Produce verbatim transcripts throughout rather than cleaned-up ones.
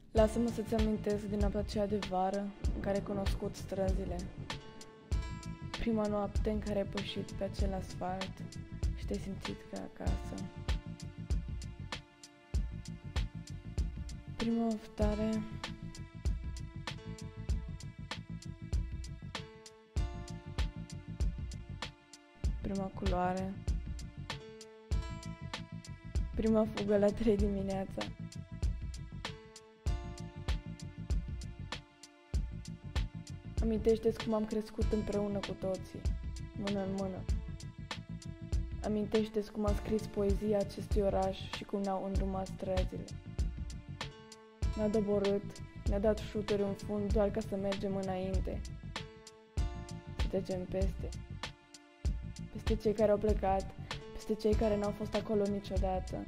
Lasă-mă să-ți amintesc din noaptea aceea de vară în care ai cunoscut străzile. Prima noapte în care ai pășit pe acel asfalt și te-ai simțit ca acasă. Prima oftare. Prima culoare. Prima fugă la trei dimineața. Amintește-ți cum am crescut împreună cu toții, mână în mână. Amintește-ți cum am scris poezia acestui oraș și cum ne-au îndrumat străzile. Ne-a doborât, ne-a dat șuturi în fund doar ca să mergem înainte. Să trecem peste. Peste cei care au plecat, peste cei care n-au fost acolo niciodată.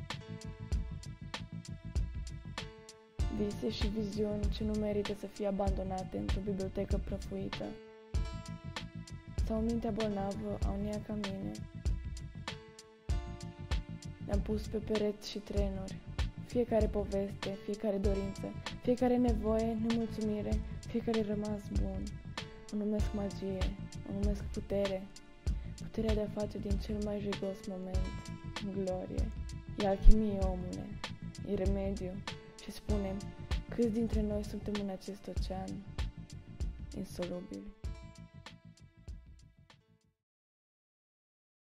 Vise și viziuni ce nu merită să fie abandonate într-o bibliotecă prăfuită. Sau mintea bolnavă a uneia ca mine. Ne-am pus pe pereți și trenuri. Fiecare poveste, fiecare dorință, fiecare nevoie, nemulțumire, fiecare rămas bun. O numesc magie, o numesc putere. Puterea de a face din cel mai jegos moment glorie. E alchimie, omule, e remediu. Și spunem, câți dintre noi suntem în acest ocean insolubil.